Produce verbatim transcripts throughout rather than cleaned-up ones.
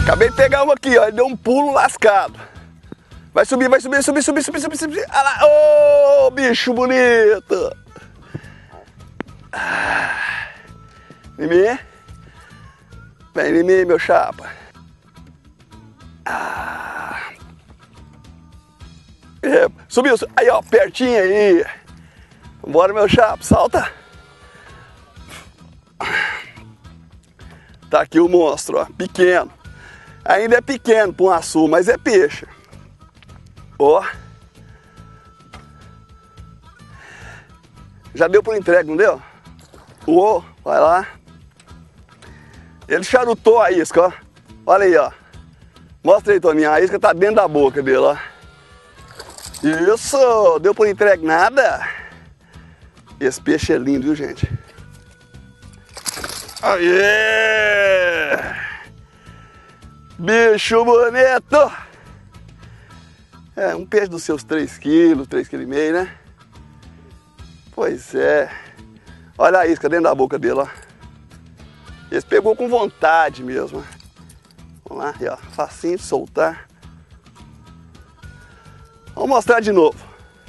Acabei de pegar uma aqui, ó. Ele deu um pulo lascado. Vai subir, vai subir, subir, subir, subir, subir, subir. Olha lá. Ô, oh, bicho bonito. Ah. Mimi. Vem, Mimi, meu chapa. Ah. É, subiu, aí ó, pertinho aí. Bora, meu chapa, salta. Tá aqui o monstro, ó, pequeno. Ainda é pequeno para um açu, mas é peixe. Ó. Já deu por entrega, não deu? Ó, vai lá. Ele charutou a isca, ó. Olha aí, ó. Mostra aí, Toninho, a isca tá dentro da boca dele, ó. Isso, deu por entrega nada. Esse peixe é lindo, viu, gente? Aê! Bicho bonito! É, um peixe dos seus três quilos, três vírgula cinco quilos, né? Pois é. Olha a isca dentro da boca dele, ó. Esse pegou com vontade mesmo. Vamos lá, aí, ó. Facinho de soltar. Vamos mostrar de novo.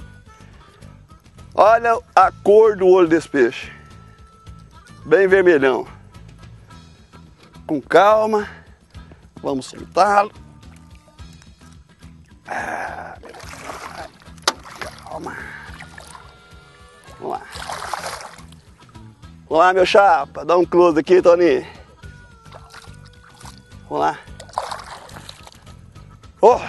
Olha a cor do olho desse peixe. Bem vermelhão. Com calma. Vamos soltá-lo. Ah, calma. Vamos lá. Vamos lá, meu chapa. Dá um close aqui, Toninho. Vamos lá. Oh!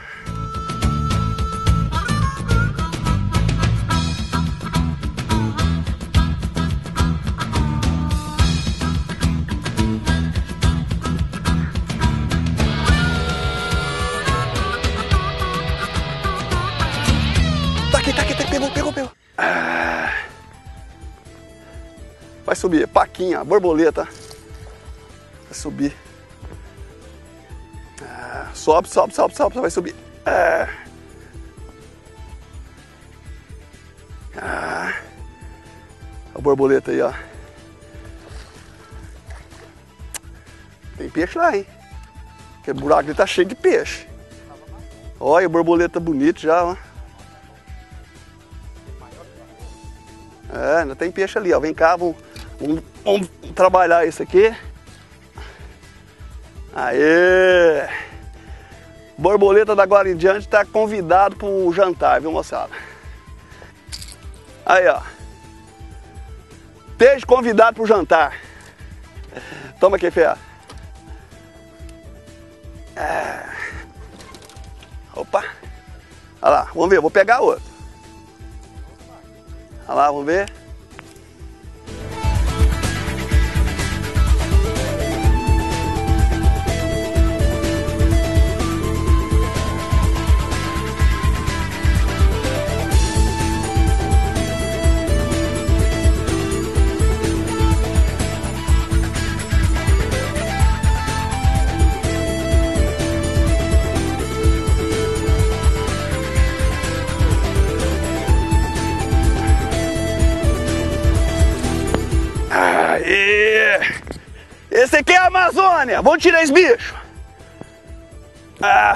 Tá aqui, tá aqui, tá aqui. Pegou, pegou, pegou. Ah. Vai subir, paquinha, borboleta. Vai subir. Ah, sobe, sobe, sobe, sobe, vai subir. Ah. Ah. A borboleta aí, ó. Tem peixe lá, hein? Aquele buraco ali tá cheio de peixe. Olha a borboleta bonita já, ó. É, ainda tem peixe ali, ó. Vem cá, vamos, vamos, vamos trabalhar isso aqui. Aê! Borboleta da agora em diante está convidado para o jantar, viu, moçada? Aí, ó. Esteja convidado para o jantar. Toma aqui, fé. É. Opa! Olha lá, vamos ver, vou pegar outro. Olha lá, vamos ver. Esse aqui é a Amazônia. Vamos tirar esse bicho. Ah.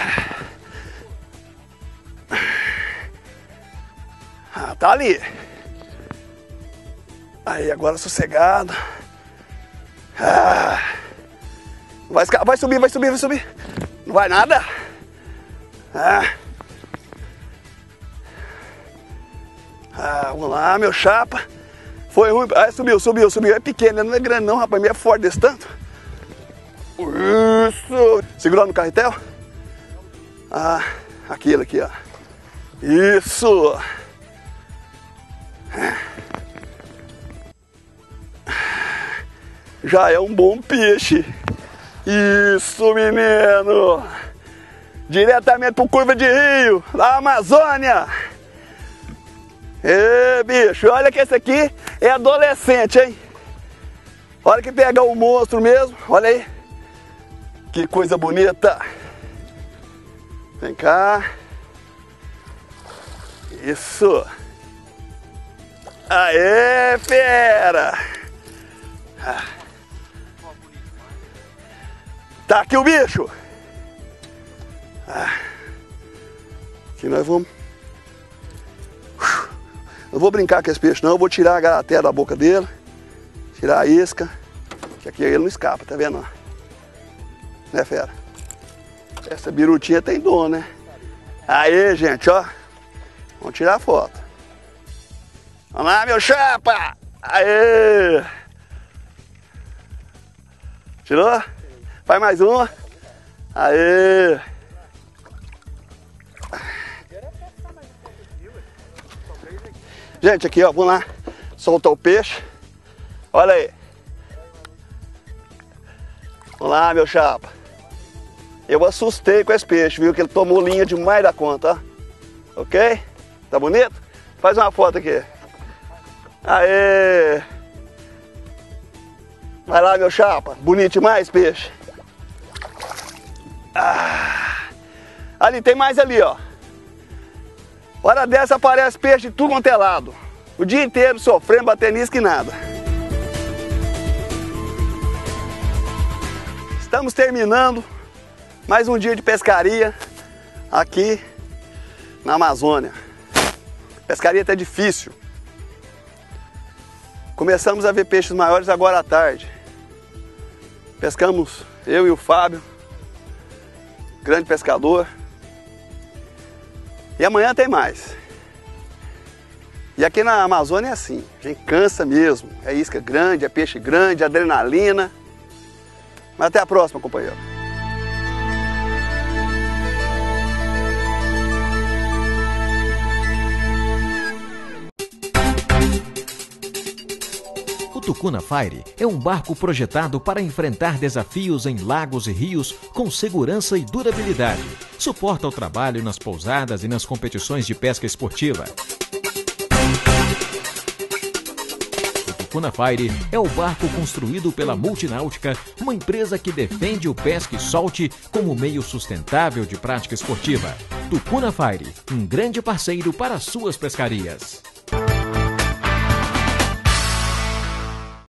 Ah, tá ali. Aí, agora sossegado. Ah. Vai, vai subir, vai subir, vai subir. Não vai nada. Ah. Ah, vamos lá, meu chapa. Foi ruim. Ah, subiu, subiu, subiu. É pequeno, não é grande não, rapaz. Meio é forte desse tanto. Isso. Segurando no carretel? Ah, aquele aqui, ó. Isso. Já é um bom peixe. Isso, menino. Diretamente pro Curva de Rio, da Amazônia. Ê, bicho, olha que esse aqui é adolescente, hein? Olha que pega o monstro mesmo, olha aí. Que coisa bonita. Vem cá. Isso. Aê, fera. Tá aqui o bicho. Ah, aqui nós vamos... Não vou brincar com esse peixe não, eu vou tirar a garateia da boca dele, tirar a isca, que aqui ele não escapa, tá vendo? Né, fera? Essa birutinha tem dom, né? Aí, gente, ó. Vamos tirar a foto. Vamos lá, meu chapa! Aê! Tirou? Faz mais uma. Aê! Gente, aqui ó, vamos lá. Soltar o peixe. Olha aí. Vamos lá, meu chapa. Eu assustei com esse peixe, viu? Que ele tomou linha demais da conta, ó. Ok? Tá bonito? Faz uma foto aqui. Aê! Vai lá, meu chapa. Bonito demais, peixe. Ah. Ali, tem mais ali, ó. Hora dessa aparece peixe de tudo quanto é lado. O dia inteiro sofrendo, batendo nisso que nada. Estamos terminando mais um dia de pescaria aqui na Amazônia. Pescaria tá difícil. Começamos a ver peixes maiores agora à tarde. Pescamos eu e o Fábio, grande pescador. E amanhã tem mais. E aqui na Amazônia é assim, a gente cansa mesmo. É isca grande, é peixe grande, adrenalina. Mas até a próxima, companheiro. O Tucuna Fire é um barco projetado para enfrentar desafios em lagos e rios com segurança e durabilidade. Suporta o trabalho nas pousadas e nas competições de pesca esportiva. O Tucuna Fire é o barco construído pela Multináutica, uma empresa que defende o pesca e solte como meio sustentável de prática esportiva. Tucuna Fire, um grande parceiro para suas pescarias.